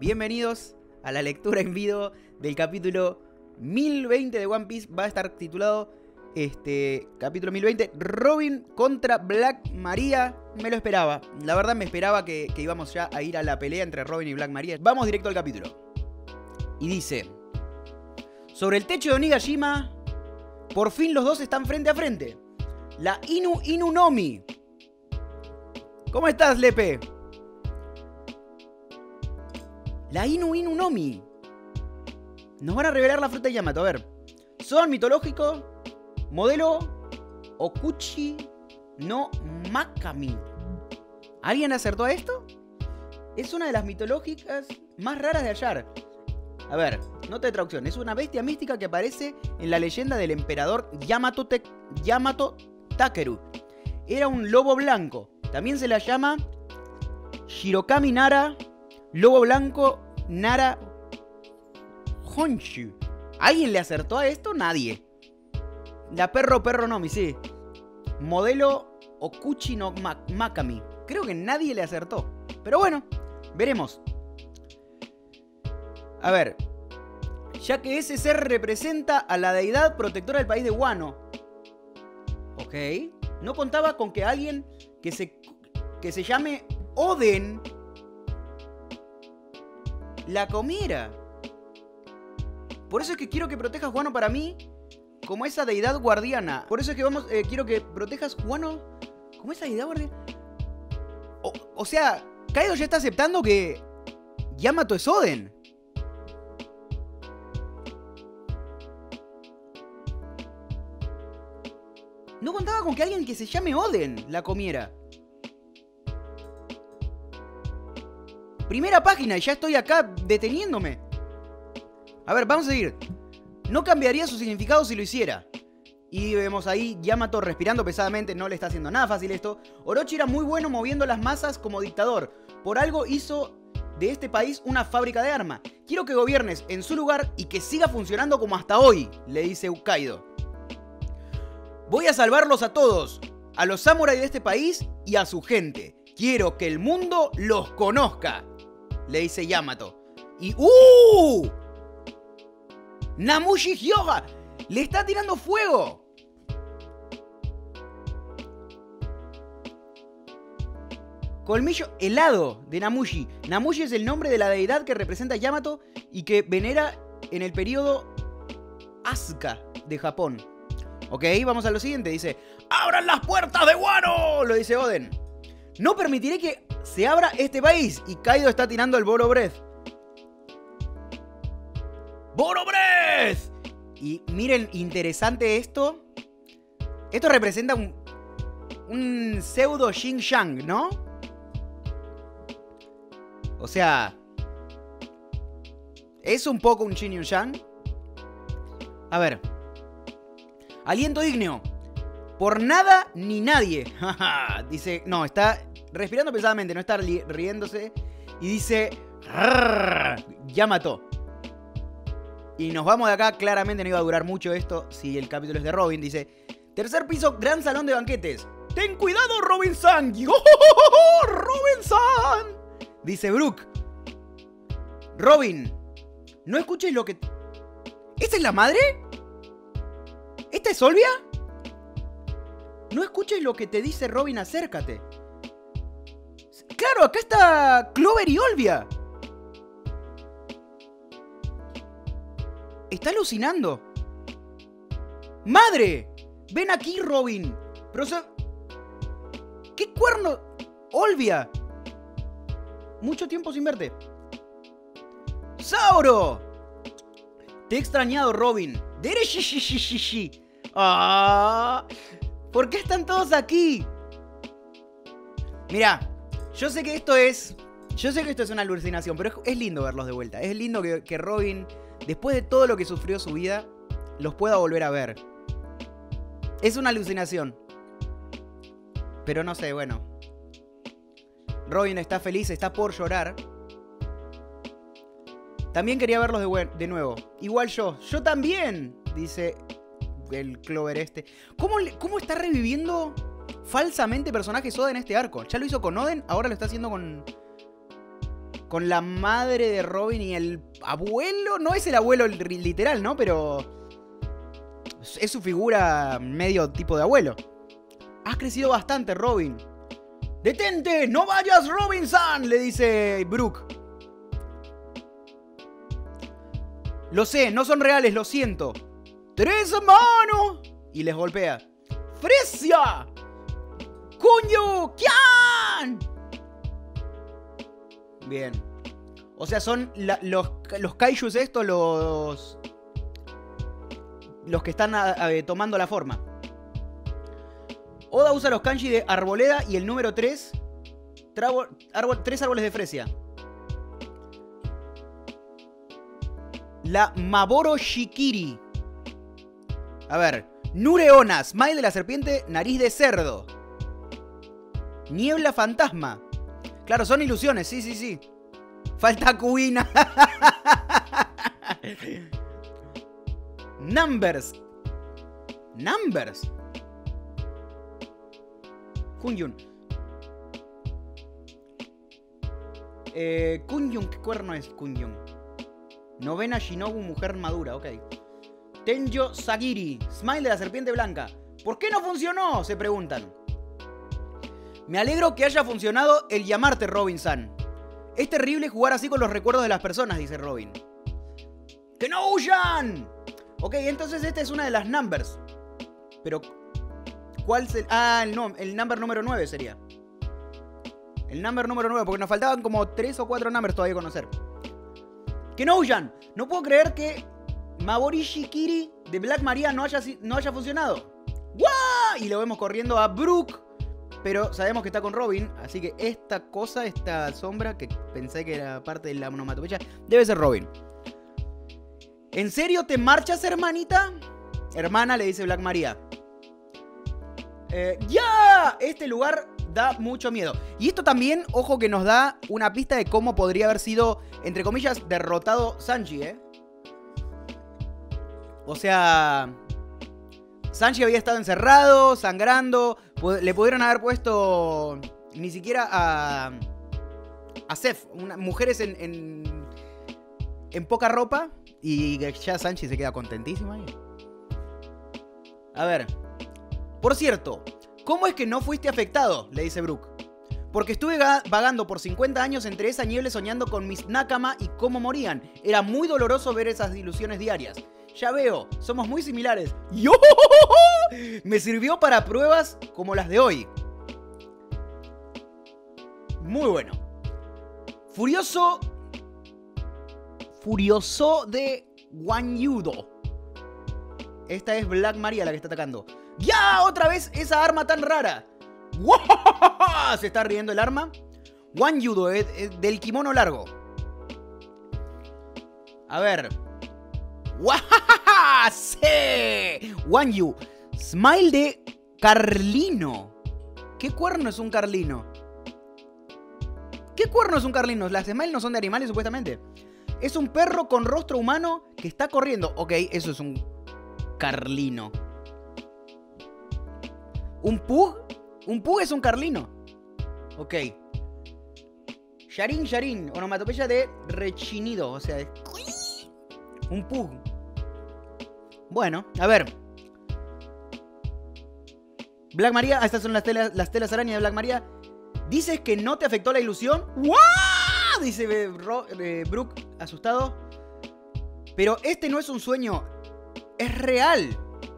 Bienvenidos a la lectura en vivo del capítulo 1020 de One Piece. Va a estar titulado capítulo 1020, Robin contra Black Maria. Me lo esperaba, la verdad me esperaba que íbamos ya a ir a la pelea entre Robin y Black Maria. Vamos directo al capítulo. Y dice: sobre el techo de Onigashima, por fin los dos están frente a frente. La Inu Inu Nomi. ¿Cómo estás, Lepe? La Inu Inu Nomi. Nos van a revelar la fruta de Yamato. A ver. Son mitológico. Modelo Okuchi no Makami. ¿Alguien acertó a esto? Es una de las mitológicas más raras de hallar. A ver, nota de traducción. Es una bestia mística que aparece en la leyenda del emperador Yamato Takeru. Era un lobo blanco. También se la llama Shirokami Nara, lobo blanco Nara Honshu. ¿Alguien le acertó a esto? Nadie. La perro Nomi, sí. Modelo Okuchi no Makami. Creo que nadie le acertó. Pero bueno, veremos. A ver. Ya que ese ser representa a la deidad protectora del país de Wano. Ok. No contaba con que alguien que se llame Oden la comiera. Por eso es que quiero que protejas Wano para mí como esa deidad guardiana. Por eso es que quiero que protejas Wano como esa deidad guardiana. O sea, Kaido ya está aceptando que Yamato es Oden. No contaba con que alguien que se llame Oden la comiera. Primera página y ya estoy acá deteniéndome. A ver, vamos a seguir. No cambiaría su significado si lo hiciera. Y vemos ahí Yamato respirando pesadamente. No le está haciendo nada fácil esto. Orochi era muy bueno moviendo las masas como dictador. Por algo hizo de este país una fábrica de armas. Quiero que gobiernes en su lugar y que siga funcionando como hasta hoy, le dice Kaido. Voy a salvarlos a todos, a los samuráis de este país y a su gente. Quiero que el mundo los conozca, le dice Yamato. Y Namushi Hyoga le está tirando fuego. Colmillo helado de Namushi. Namushi es el nombre de la deidad que representa a Yamato y que venera en el periodo Asuka de Japón. Ok, vamos a lo siguiente. Dice: ¡abran las puertas de Wano! Lo dice Oden. No permitiré que se abra este país. Y Kaido está tirando el Boro Breath. ¡Boro Breath! Y miren, interesante esto. Esto representa un pseudo Xinjiang, ¿no? O sea, es un poco un Xinjiang. A ver. Aliento ígneo. Por nada ni nadie. Dice, no, está respirando pesadamente, no está riéndose. Y dice: Yamato. Y nos vamos de acá. Claramente no iba a durar mucho esto si el capítulo es de Robin. Dice: tercer piso, gran salón de banquetes. Ten cuidado, Robin-san. Robin-san. Dice Brook. Robin, no escuches lo que... ¿Esta es la madre? ¿Esta es Olvia? No escuches lo que te dice Robin, acércate. Claro, acá está Clover y Olvia. Está alucinando. ¡Madre! Ven aquí, Robin. Pero, ¿qué cuerno? Olvia. Mucho tiempo sin verte. ¡Sauro! Te he extrañado, Robin. Ah, ¿por qué están todos aquí? Mira, yo sé que esto es una alucinación, pero es lindo verlos de vuelta. Es lindo que Robin, después de todo lo que sufrió su vida, los pueda volver a ver. Es una alucinación. Pero no sé, bueno. Robin está feliz, está por llorar. También quería verlos de nuevo. Igual yo también, dice el Clover este. ¿Cómo está reviviendo falsamente personajes Oda en este arco? Ya lo hizo con Oden, ahora lo está haciendo con con la madre de Robin y el abuelo. No es el abuelo literal, ¿no? Pero es su figura medio tipo de abuelo. Has crecido bastante, Robin. ¡Detente! ¡No vayas, Robinson! Le dice Brook. Lo sé, no son reales, lo siento. ¡Tres manos! Y les golpea. ¡Fresia! ¡Cuño! ¡Kian! Bien. O sea, son los kaijus estos, los que están tomando la forma. Oda usa los kanji de arboleda y el número 3. 3 árboles de fresia. La Maboro Shikiri. A ver. Nureona, smile de la serpiente, nariz de cerdo. Niebla fantasma. Claro, son ilusiones, sí, sí, sí. Falta Kuina. Numbers. Numbers. Kunyun. Kunyun, ¿qué cuerno es Kunyun? Novena Shinobu, mujer madura, ok. Tenjo Sagiri, smile de la serpiente blanca. ¿Por qué no funcionó? Se preguntan. Me alegro que haya funcionado el llamarte Robin-san. Es terrible jugar así con los recuerdos de las personas, dice Robin. ¡Que no huyan! Ok, entonces esta es una de las numbers. Pero ¿cuál es el...? Ah, el number número 9 sería. El number número 9, porque nos faltaban como 3 o 4 numbers todavía a conocer. ¡Que no huyan! No puedo creer que Mabori Shikiri de Black Maria no haya funcionado. ¡Guau! Y lo vemos corriendo a Brook. Pero sabemos que está con Robin. Así que esta cosa, esta sombra, que pensé que era parte de la onomatopeya, debe ser Robin. ¿En serio te marchas, hermanita? Hermana, le dice Black Maria. ¡Ya! Este lugar da mucho miedo. Y esto también, ojo, que nos da una pista de cómo podría haber sido, entre comillas, derrotado Sanji, ¿eh? O sea, Sanji había estado encerrado, sangrando. Le pudieron haber puesto ni siquiera a Sef, mujeres en poca ropa. Y ya Sanji se queda contentísimo ahí. A ver. Por cierto, ¿cómo es que no fuiste afectado? Le dice Brook. Porque estuve vagando por 50 años entre esa niebla soñando con mis nakama y cómo morían. Era muy doloroso ver esas ilusiones diarias. Ya veo, somos muy similares. ¡Yo! Me sirvió para pruebas como las de hoy. Muy bueno. Furioso de Wanyudo. Esta es Black Maria la que está atacando. ¡Ya! ¡Otra vez esa arma tan rara! ¡Wow! Se está riendo el arma. Wanyudo, del kimono largo. A ver. ¡Wow! ¡Sí! Wanyu. Smile de Carlino. ¿Qué cuerno es un Carlino? ¿Qué cuerno es un Carlino? Las Smile no son de animales, supuestamente. Es un perro con rostro humano que está corriendo. Ok, eso es un Carlino. ¿Un Pug? Un Pug es un Carlino. Ok. Sharin. Onomatopeya de rechinido. O sea, un Pug. Bueno, a ver. Black Maria. Estas son las telas arañas de Black Maria. ¿Dices que no te afectó la ilusión? ¡Wow! Dice Brook, asustado. Pero este no es un sueño. Es real.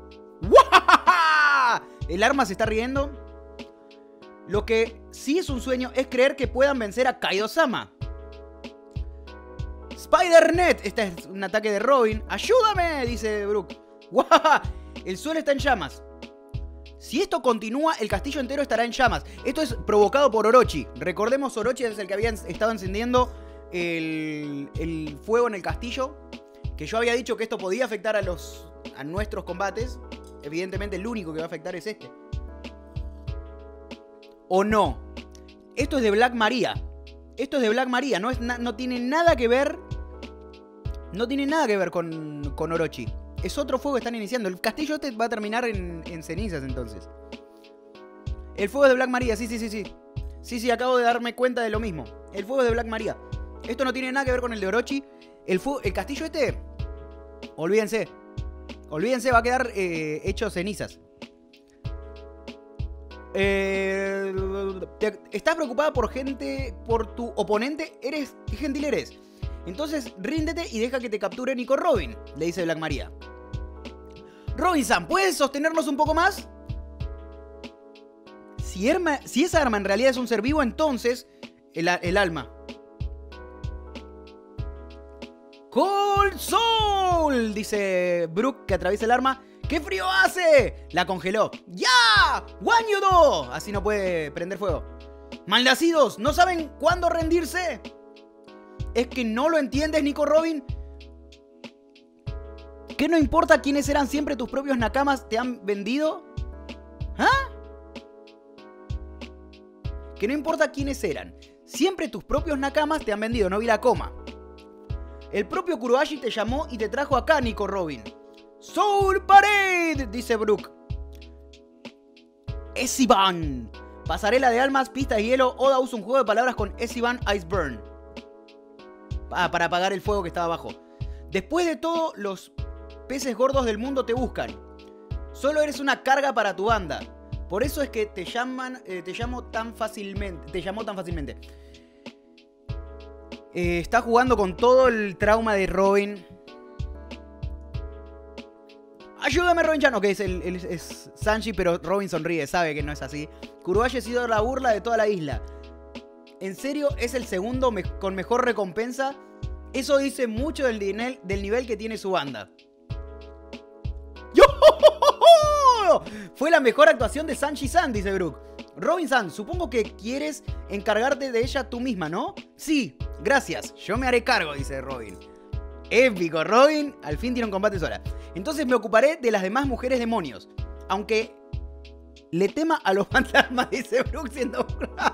¡Wow! El arma se está riendo. Lo que sí es un sueño es creer que puedan vencer a Kaido-sama. Spider-Net. Este es un ataque de Robin. ¡Ayúdame! Dice Brook. ¡Wow! El suelo está en llamas. Si esto continúa, el castillo entero estará en llamas. Esto es provocado por Orochi. Recordemos, Orochi es el que había estado encendiendo el fuego en el castillo. Que yo había dicho que esto podía afectar a nuestros combates. Evidentemente el único que va a afectar es este. ¿O no? Esto es de Black Maria. Esto es de Black Maria. No tiene nada que ver. No tiene nada que ver con Orochi. Es otro fuego que están iniciando. El castillo este va a terminar en cenizas entonces. El fuego es de Black Maria. Sí, acabo de darme cuenta de lo mismo. El fuego es de Black Maria. Esto no tiene nada que ver con el de Orochi. El castillo este, olvídense. Olvídense, va a quedar hecho cenizas. ¿Estás preocupada por tu oponente? ¿Qué gentil eres? Entonces ríndete y deja que te capture Nico Robin, le dice Black Maria. Robin-san, ¿puedes sostenernos un poco más? Si esa arma en realidad es un ser vivo, entonces el alma. ¡Cold Soul! Dice Brook, que atraviesa el arma. ¡Qué frío hace! La congeló. ¡Ya! ¡Guanyudo! Así no puede prender fuego. ¡Malnacidos! ¿No saben cuándo rendirse? ¿Es que no lo entiendes, Nico Robin? ¿Que no importa quiénes eran siempre tus propios nakamas te han vendido? ¿Ah? Que no importa quiénes eran. Siempre tus propios nakamas te han vendido. No vi la coma. El propio Kurohashi te llamó y te trajo acá, Nico Robin. Soul Parade, dice Brook. Essiban. Pasarela de almas, pista de hielo. Oda usa un juego de palabras con Essiban Iceburn. Para apagar el fuego que estaba abajo. Después de todo, los peces gordos del mundo te buscan. Solo eres una carga para tu banda. Por eso es que te llamó tan fácilmente. Está jugando con todo el trauma de Robin. Ayúdame, Robin-chan. Ok, es Sanji, pero Robin sonríe, sabe que no es así. Kurohashi ha sido la burla de toda la isla. ¿En serio es el segundo con mejor recompensa? Eso dice mucho del nivel que tiene su banda. ¡Yo! Fue la mejor actuación de Sanji-san, dice Brook. Robin-san, supongo que quieres encargarte de ella tú misma, ¿no? Sí, gracias. Yo me haré cargo, dice Robin. Épico, Robin. Al fin tiene un combate sola. Entonces me ocuparé de las demás mujeres demonios. Aunque le tema a los fantasmas, dice Brook siendo...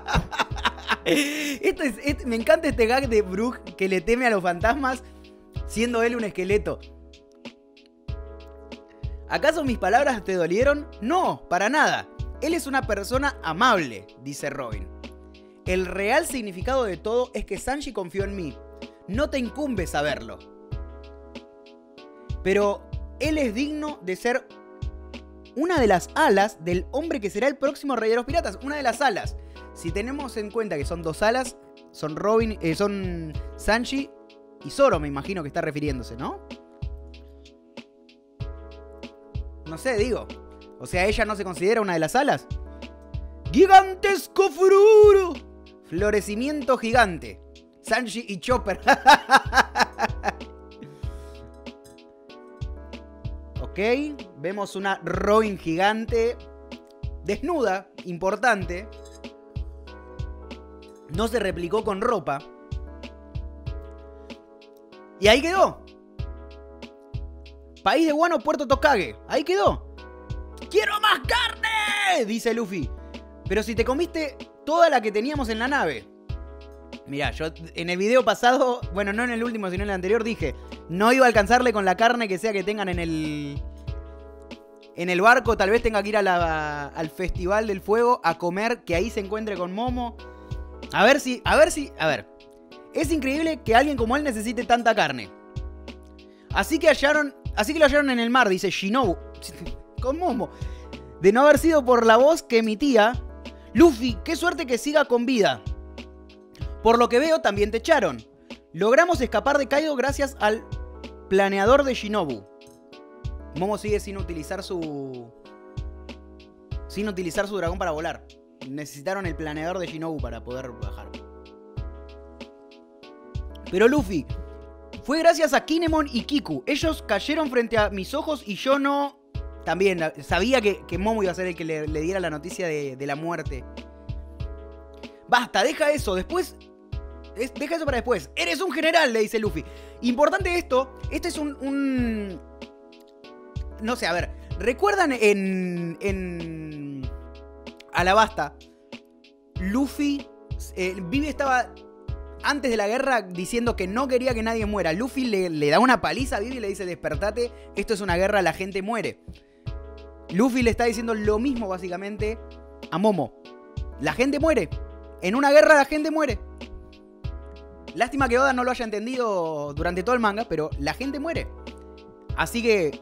Me encanta este gag de Brook que le teme a los fantasmas siendo él un esqueleto. ¿Acaso mis palabras te dolieron? No, para nada. Él es una persona amable, dice Robin. El real significado de todo es que Sanji confió en mí. No te incumbe saberlo. Pero él es digno de ser una de las alas del hombre que será el próximo rey de los piratas. Una de las alas. Si tenemos en cuenta que son dos alas, son son Sanji y Zoro, me imagino que está refiriéndose, ¿no? No sé, digo. O sea, ¿ella no se considera una de las alas? ¡Gigantesco furor! Florecimiento gigante. Sanji y Chopper. Ok, vemos una Robin gigante. Desnuda, importante. No se replicó con ropa. Y ahí quedó. País de Wano, Puerto Tokage. Ahí quedó. ¡Quiero más carne!, dice Luffy. Pero si te comiste toda la que teníamos en la nave. Mirá, yo en el video pasado, bueno, no en el último, sino en el anterior, dije, no iba a alcanzarle con la carne que sea que tengan en el barco. Tal vez tenga que ir al Festival del Fuego a comer, que ahí se encuentre con Momo. A ver. Es increíble que alguien como él necesite tanta carne. Así que lo hallaron en el mar, dice Shinobu. Con Momo. De no haber sido por la voz que emitía. Luffy, qué suerte que siga con vida. Por lo que veo, también te echaron. Logramos escapar de Kaido gracias al planeador de Shinobu. Momo sigue sin utilizar su dragón para volar. Necesitaron el planeador de Shinobu para poder bajar. Pero Luffy, fue gracias a Kinemon y Kiku. Ellos cayeron frente a mis ojos y yo no... También sabía que Momo iba a ser el que le diera la noticia de la muerte. Basta, deja eso. Deja eso para después. Eres un general, le dice Luffy. Importante esto. Este es un... No sé, a ver. ¿Recuerdan en Alabasta? Luffy... Vivi estaba... Antes de la guerra diciendo que no quería que nadie muera. Luffy le da una paliza a Vivi y le dice: despertate, esto es una guerra, la gente muere. Luffy le está diciendo lo mismo básicamente a Momo. La gente muere. En una guerra la gente muere. Lástima que Oda no lo haya entendido durante todo el manga, pero la gente muere. Así que...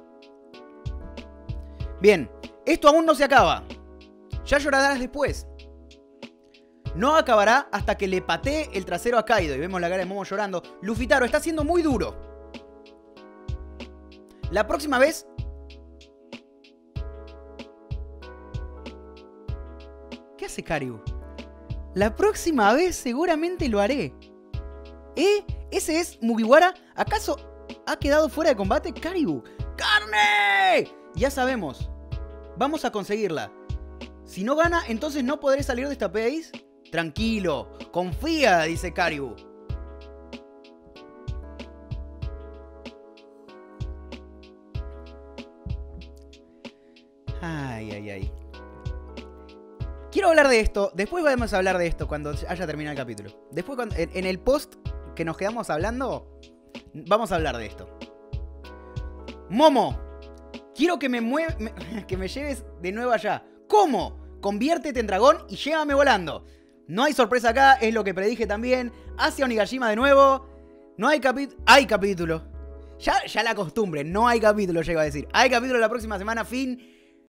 Bien, esto aún no se acaba. Ya llorarás después. No acabará hasta que le patee el trasero a Kaido. Y vemos la cara de Momo llorando. Luffy-Taro, está siendo muy duro. La próxima vez... ¿Qué hace Karibu? La próxima vez seguramente lo haré. ¿Ese es Mugiwara? ¿Acaso ha quedado fuera de combate Karibu? ¡Carne! Ya sabemos. Vamos a conseguirla. Si no gana, entonces no podré salir de esta place. Tranquilo. Confía, dice Karibu. Ay, ay, ay. Quiero hablar de esto. Después vamos a hablar de esto cuando haya terminado el capítulo. Después, en el post que nos quedamos hablando, vamos a hablar de esto. Momo, quiero que que me lleves de nuevo allá. ¿Cómo? Conviértete en dragón y llévame volando. No hay sorpresa acá, es lo que predije también. Hacia Onigashima de nuevo. No hay capítulo. Hay capítulo. Ya la costumbre, no hay capítulo, llego a decir. Hay capítulo la próxima semana, fin.